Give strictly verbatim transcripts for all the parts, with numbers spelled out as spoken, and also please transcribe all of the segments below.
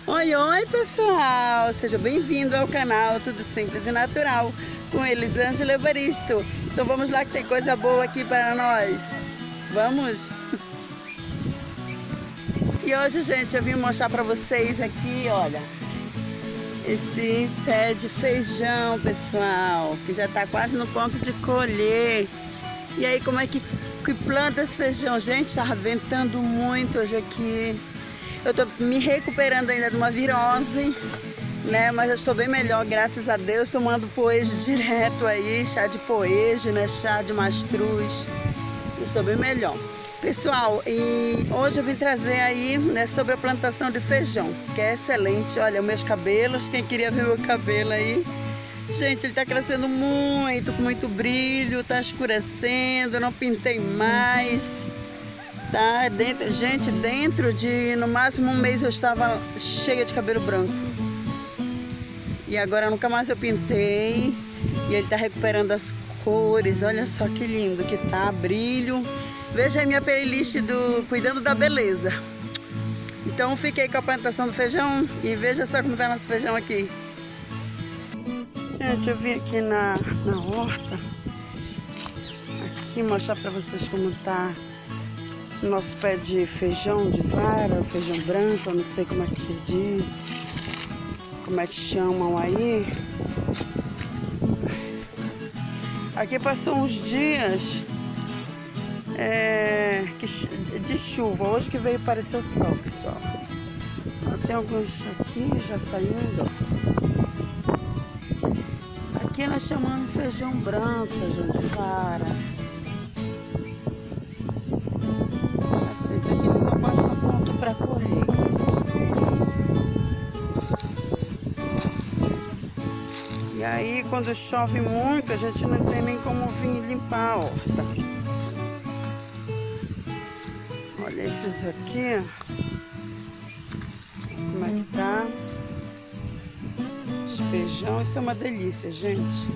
Oi, oi pessoal, seja bem-vindo ao canal Tudo Simples e Natural com Elisângela Evaristo. Então vamos lá que tem coisa boa aqui para nós. Vamos? E hoje, gente, eu vim mostrar para vocês aqui, olha, esse pé de feijão, pessoal, que já está quase no ponto de colher. E aí, como é que, que planta esse feijão? Gente, está ventando muito hoje aqui. Eu tô me recuperando ainda de uma virose, né? Mas já estou bem melhor, graças a Deus, tomando poejo direto aí, chá de poejo, né? Chá de mastruz. Estou bem melhor. Pessoal, e hoje eu vim trazer aí, né, sobre a plantação de feijão, que é excelente. Olha, meus cabelos, quem queria ver meu cabelo aí. Gente, ele tá crescendo muito, com muito brilho, tá escurecendo, não pintei mais. Tá, dentro, gente, dentro de no máximo um mês eu estava cheia de cabelo branco. E agora nunca mais eu pintei. E ele tá recuperando as cores. Olha só que lindo que tá, brilho. Veja aí minha playlist do Cuidando da Beleza. Então fiquei com a plantação do feijão e veja só como tá nosso feijão aqui. Gente, eu vim aqui na, na horta. Aqui mostrar pra vocês como tá nosso pé de feijão de vara, feijão branco, eu não sei como é que se diz, como é que chamam aí. Aqui passou uns dias é, de chuva, hoje que veio aparecer o sol, pessoal. Tem alguns aqui já saindo. Aqui nós chamamos feijão branco, feijão de vara. Esse aqui não está quase no ponto para correr. E aí, quando chove muito, a gente não tem nem como vir limpar a horta. Olha esses aqui. Como é que tá? Esse feijão, isso é uma delícia, gente.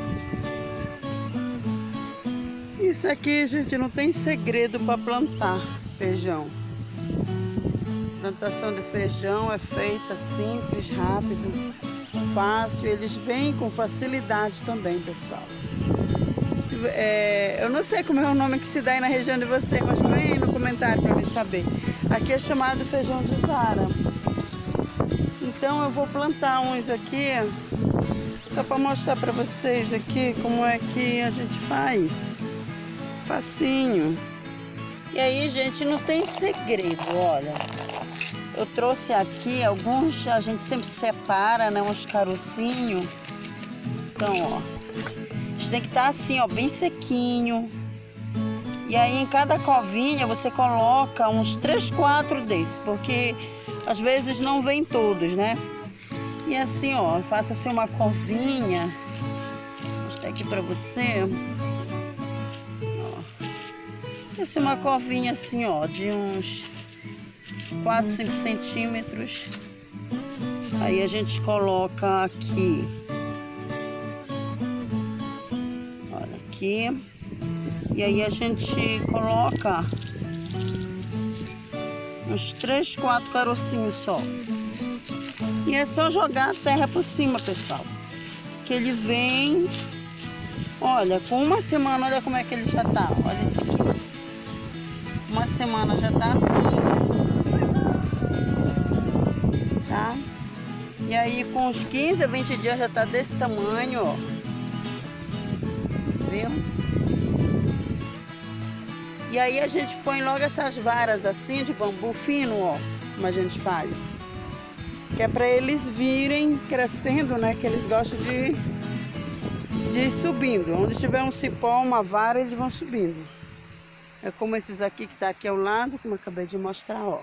Isso aqui, gente, não tem segredo para plantar feijão. Plantação de feijão é feita simples, rápido, fácil. Eles vêm com facilidade também, pessoal. Se, é, eu não sei como é o nome que se dá aí na região de você, mas põe aí no comentário para mim saber. Aqui é chamado feijão de vara. Então eu vou plantar uns aqui, só para mostrar para vocês aqui como é que a gente faz. Facinho. E aí, gente, não tem segredo, olha. Eu trouxe aqui alguns, a gente sempre separa, né, uns carocinhos. Então, ó, eles tem que estar assim, ó, bem sequinho. E aí, em cada covinha, você coloca uns três, quatro desses, porque às vezes não vem todos, né? E assim, ó, faça assim uma covinha. Vou mostrar aqui pra você. Essa é uma covinha assim, ó, de uns quatro, cinco centímetros. Aí a gente coloca aqui, olha aqui, e aí a gente coloca uns três, quatro carocinhos só. E é só jogar a terra por cima, pessoal, que ele vem, olha, com uma semana, olha como é que ele já tá, olha esse aqui. Uma semana já tá assim, tá? E aí com uns quinze a vinte dias já tá desse tamanho, ó. Viu? E aí a gente põe logo essas varas assim de bambu fino, ó, como a gente faz. Que é para eles virem crescendo, né? Que eles gostam de, de ir subindo. Onde tiver um cipó, uma vara, eles vão subindo. É como esses aqui que tá aqui ao lado, como eu acabei de mostrar, ó.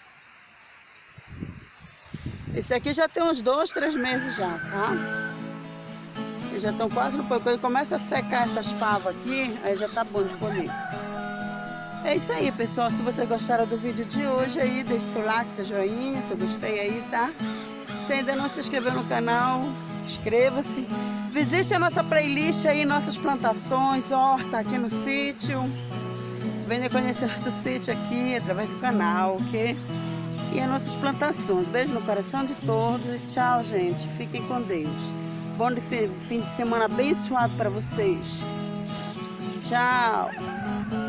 Esse aqui já tem uns dois, três meses já, tá? Eles já estão quase no ponto. Quando começa a secar essas favas aqui, aí já tá bom de colher. É isso aí, pessoal. Se vocês gostaram do vídeo de hoje aí, deixe seu like, seu joinha, se eu gostei aí, tá? Se ainda não se inscreveu no canal, inscreva-se. Visite a nossa playlist aí, nossas plantações, horta aqui no sítio. Venha conhecer nosso sítio aqui através do canal, ok? e as nossas plantações. Beijo no coração de todos e tchau, gente. Fiquem com Deus. Bom fim de semana abençoado para vocês. Tchau.